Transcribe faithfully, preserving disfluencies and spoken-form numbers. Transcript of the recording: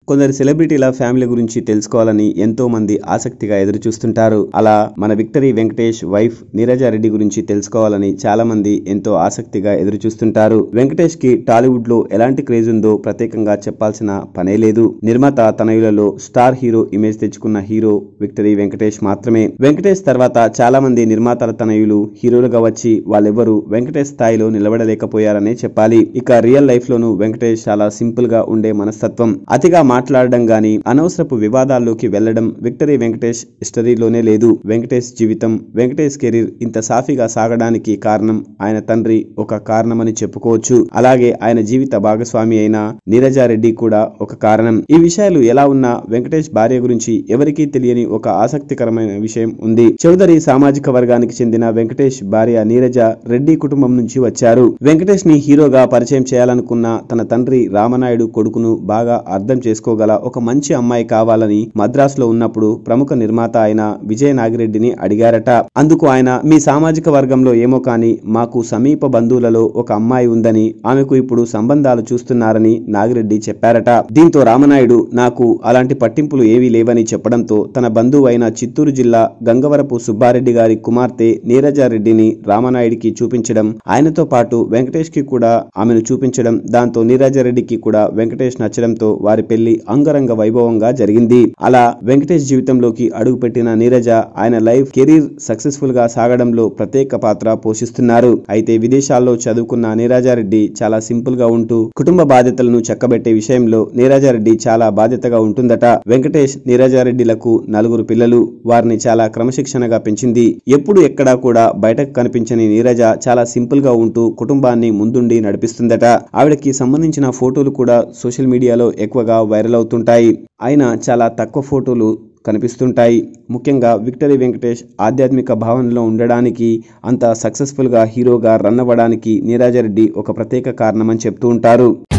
కొందరు సెలబ్రిటీల ఫ్యామిలీ గురించి తెలుసుకోవాలని ఎంతో మంది ఆసక్తిగా ఎదురు చూస్తుంటారు. అలా మన విక్టరీ వెంకటేష్ వైఫ్ నీరజా రెడ్డి గురించి తెలుసుకోవాలని చాలా మంది ఎంతో ఆసక్తిగా ఎదురు చూస్తుంటారు. వెంకటేష్ కి టాలీవుడ్ లో ఎలాంటి క్రేజ్ ఉందో ప్రత్యేకంగా చెప్పాల్సిన పనే లేదు. నిర్మాత తనయులలో స్టార్ హీరో ఇమేజ్ తెచ్చుకున్న హీరో విక్టరీ వెంకటేష్ మాత్రమే. వెంకటేష్ తర్వాత చాలా మంది నిర్మాతల తనయులు హీరోలుగా వచ్చి వాళ్ళెవ్వరూ వెంకటేష్ స్థాయిలో నిలబడలేకపోయారనే చెప్పాలి. ఇక రియల్ లైఫ్ లోనూ వెంకటేష్ చాలా సింపుల్ గా ఉండే మనస్తత్వం. అతిగా మాట్లాడడం గాని అనవసరపు వివాదాల్లోకి వెళ్లడం విక్టరీ వెంకటేష్ హిస్టరీలోనే లేదు. వెంకటేష్ జీవితం, వెంకటేష్ కెరీర్ ఇంత సాఫీగా సాగడానికి కారణం ఆయన తండ్రి ఒక కారణమని చెప్పుకోవచ్చు. అలాగే ఆయన జీవిత భాగస్వామి అయిన నీరజా రెడ్డి కూడా ఒక కారణం. ఈ విషయాలు ఎలా ఉన్నా వెంకటేష్ భార్య గురించి ఎవరికీ తెలియని ఒక ఆసక్తికరమైన విషయం ఉంది. చౌదరి సామాజిక వర్గానికి చెందిన వెంకటేష్ భార్య నీరజా రెడ్డి కుటుంబం నుంచి వచ్చారు. వెంకటేష్ ని హీరోగా పరిచయం చేయాలనుకున్న తన తండ్రి రామనాయుడు కొడుకును బాగా అర్థం చేసుకో గల ఒక మంచి అమ్మాయి కావాలని మద్రాసులో ఉన్నప్పుడు ప్రముఖ నిర్మాత అయిన విజయ నాగిరెడ్డిని అడిగారట. అందుకు ఆయన, మీ సామాజిక వర్గంలో ఏమో కానీ మాకు సమీప బంధువులలో ఒక అమ్మాయి ఉందని, ఆమెకు ఇప్పుడు సంబంధాలు చూస్తున్నారని నాగిరెడ్డి చెప్పారట. దీంతో రామనాయుడు నాకు అలాంటి పట్టింపులు ఏవీ లేవని చెప్పడంతో తన బంధువు అయిన చిత్తూరు జిల్లా గంగవరపు సుబ్బారెడ్డి గారి కుమార్తె నీరజా రెడ్డిని రామనాయుడికి చూపించడం, ఆయనతో పాటు వెంకటేష్ కి కూడా ఆమెను చూపించడం, దాంతో నీరజా రెడ్డికి కూడా వెంకటేష్ నచ్చడంతో వారి పెళ్లి అంగరంగ వైభవంగా జరిగింది. అలా వెంకటేష్ జీవితంలోకి అడుగుపెట్టిన నీరజ ఆయన లైఫ్ కెరీర్ సక్సెస్ఫుల్ గా సాగడంలో ప్రత్యేక పాత్ర పోషిస్తున్నారు. అయితే విదేశాల్లో చదువుకున్న నీరజారెడ్డి చాలా సింపుల్ గా ఉంటూ కుటుంబ బాధ్యతలను చక్కబెట్టే విషయంలో నీరజారెడ్డి చాలా బాధ్యతగా ఉంటుందట. వెంకటేష్ నీరజారెడ్డిలకు నలుగురు పిల్లలు. వారిని చాలా క్రమశిక్షణగా పెంచింది. ఎప్పుడు ఎక్కడా కూడా బయటకు కనిపించని నీరజ చాలా సింపుల్ గా ఉంటూ కుటుంబాన్ని ముందుండి నడిపిస్తుందట. ఆవిడకి సంబంధించిన ఫోటోలు కూడా సోషల్ మీడియాలో ఎక్కువగా వైరల్ అవుతుంటాయి. అయినా చాలా తక్కువ ఫోటోలు కనిపిస్తుంటాయి. ముఖ్యంగా విక్టరీ వెంకటేష్ ఆధ్యాత్మిక భావనలో ఉండడానికి, అంత సక్సెస్ఫుల్ గా హీరోగా రన్ అవ్వడానికి నీరజారెడ్డి ఒక ప్రత్యేక కారణమని చెప్తూ ఉంటారు.